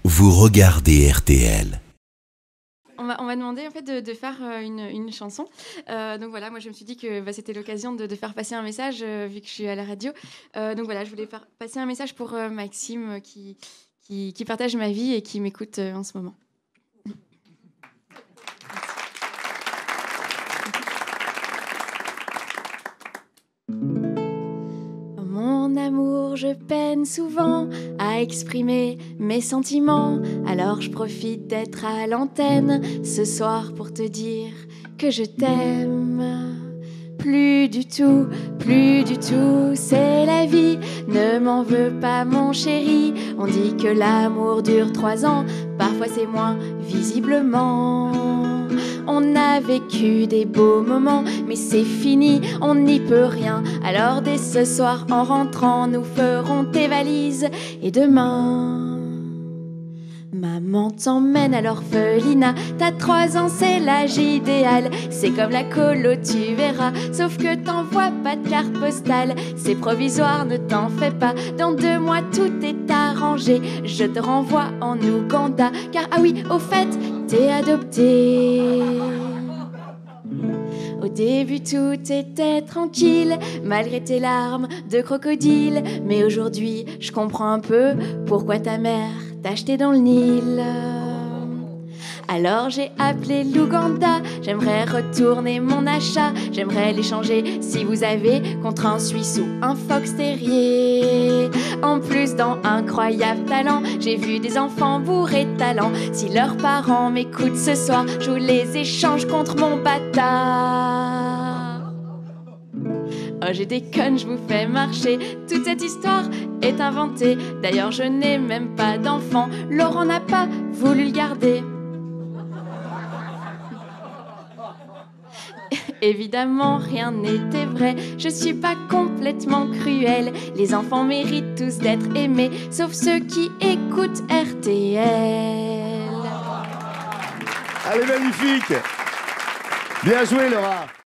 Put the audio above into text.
Vous regardez RTL. On m'a demandé en fait de faire une chanson. Donc voilà, moi je me suis dit que c'était l'occasion de faire passer un message vu que je suis à la radio. Donc voilà, je voulais faire passer un message pour Maxime qui partage ma vie et qui m'écoute en ce moment. Mon amour, je peine souvent à exprimer mes sentiments. Alors je profite d'être à l'antenne ce soir pour te dire que je t'aime. Plus du tout, c'est la vie. Ne m'en veux pas mon chéri. On dit que l'amour dure 3 ans, parfois c'est moins visiblement. On a vécu des beaux moments, mais c'est fini, on n'y peut rien. Alors dès ce soir, en rentrant, nous ferons tes valises. Et demain, maman t'emmène à l'orphelinat. T'as 3 ans, c'est l'âge idéal. C'est comme la colo, tu verras. Sauf que t'envoies pas de carte postale. C'est provisoire, ne t'en fais pas. Dans 2 mois, tout est arrangé. Je te renvoie en Ouganda. Car, ah oui, au fait, t'es adopté. Au début tout était tranquille, malgré tes larmes de crocodile. Mais aujourd'hui, je comprends un peu pourquoi ta mère t'a acheté dans le Nil. Alors j'ai appelé l'Ouganda, j'aimerais retourner mon achat. J'aimerais l'échanger si vous avez contre un Suisse ou un Fox terrier. En plus dans Incroyable Talent, j'ai vu des enfants bourrés de talent. Si leurs parents m'écoutent ce soir, je vous les échange contre mon bâtard. Oh j'ai des connes, je vous fais marcher. Toute cette histoire est inventée. D'ailleurs je n'ai même pas d'enfant. Laurent n'a pas voulu le garder. Évidemment, rien n'était vrai. Je suis pas complètement cruelle. Les enfants méritent tous d'être aimés, sauf ceux qui écoutent RTL. Elle est magnifique. Bien joué, Laura.